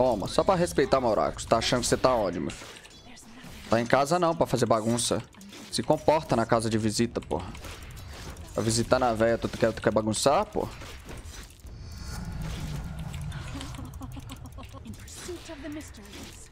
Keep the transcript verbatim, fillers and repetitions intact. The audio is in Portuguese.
Toma, só pra respeitar, Maurax. Tá achando que você tá onde, meu filho? Tá em casa não, pra fazer bagunça. Se comporta na casa de visita, porra. Pra visitar na véia, tu quer, tu quer bagunçar, porra? In pursuit of the mysteries.